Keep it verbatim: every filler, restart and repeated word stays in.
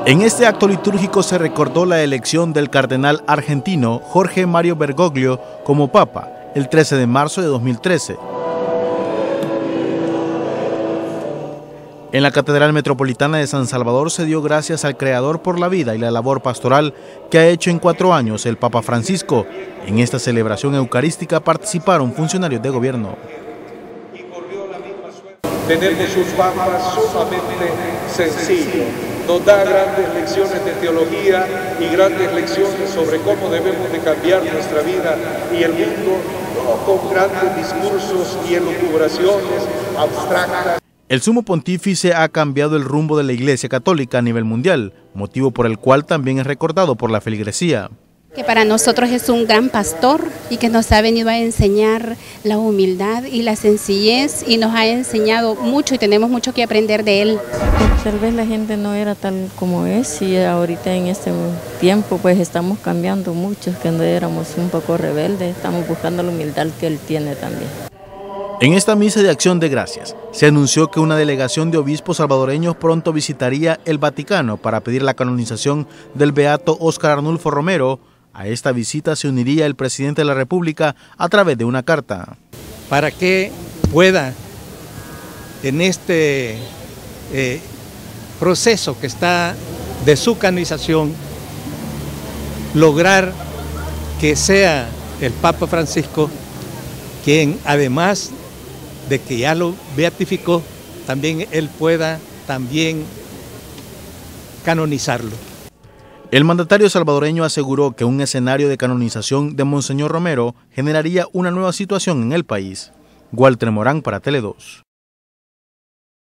En este acto litúrgico se recordó la elección del cardenal argentino Jorge Mario Bergoglio como papa el trece de marzo de dos mil trece. En la Catedral Metropolitana de San Salvador se dio gracias al Creador por la vida y la labor pastoral que ha hecho en cuatro años el Papa Francisco. En esta celebración eucarística participaron funcionarios de gobierno. Tenemos sus papas sumamente sencillos, nos da grandes lecciones de teología y grandes lecciones sobre cómo debemos de cambiar nuestra vida y el mundo, no con grandes discursos y elucubraciones abstractas. El sumo pontífice ha cambiado el rumbo de la Iglesia Católica a nivel mundial, motivo por el cual también es recordado por la feligresía. Que para nosotros es un gran pastor y que nos ha venido a enseñar la humildad y la sencillez y nos ha enseñado mucho y tenemos mucho que aprender de él. Tal vez la gente no era tal como es y ahorita en este tiempo pues estamos cambiando mucho, que no éramos un poco rebeldes, estamos buscando la humildad que él tiene también. En esta misa de acción de gracias se anunció que una delegación de obispos salvadoreños pronto visitaría el Vaticano para pedir la canonización del beato Óscar Arnulfo Romero. A esta visita se uniría el presidente de la República a través de una carta. Para que pueda, en este eh, proceso que está de su canonización, lograr que sea el Papa Francisco quien, además de que ya lo beatificó, también él pueda también canonizarlo. El mandatario salvadoreño aseguró que un escenario de canonización de Monseñor Romero generaría una nueva situación en el país. Walter Morán para Tele dos.